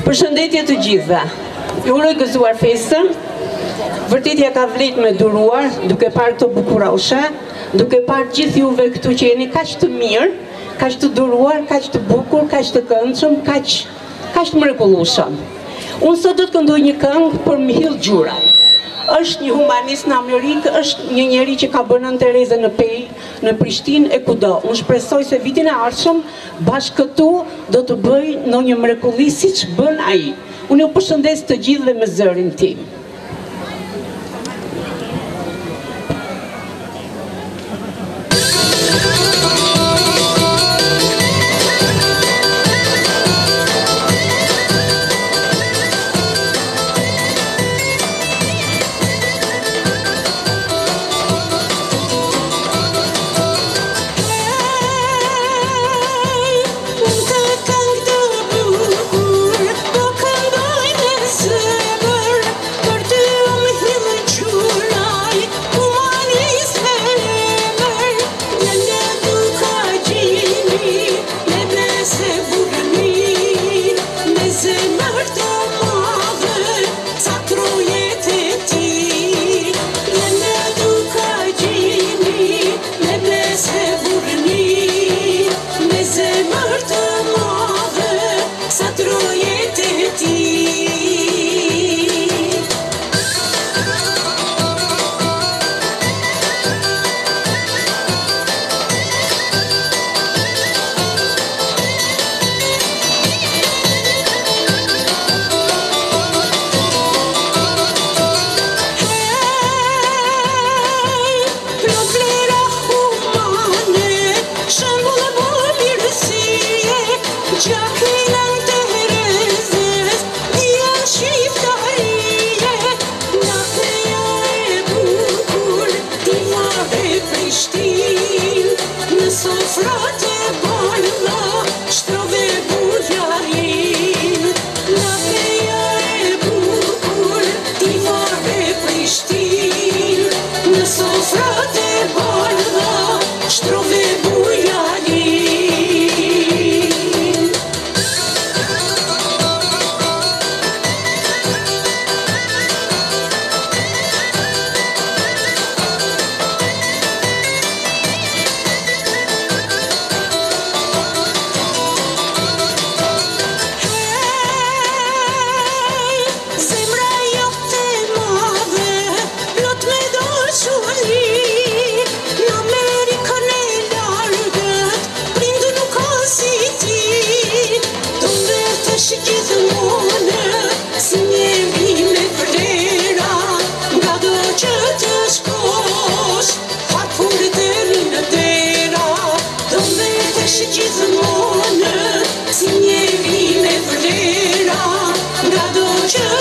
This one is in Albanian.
Përshëndetje të gjithëve. Ju uroj gëzuar festën. Vërtetja ka vlet me duruar, duke parë këto bukuroshe, duke parë gjithë juve këtu që jeni kaq të mirë, kaq të duruar, kaq të bukur, kaq të këndshëm, kaq të mrekullueshëm. Unë sot do të këndoj një këngë për Mihill Gjuraj. Është një humanist në Amerikë, është një njeri që ka bërë Nën Terezën në Pej, në Prishtinë e kudo. Unë shpresoj se vitin e ardhshëm bashkë këtu do të bëj ndonjë mrekulli siç bën ai. Unë ju përshëndes të gjithëve me zërin tim. Gjithmonë, si njeri me vlera, nga do që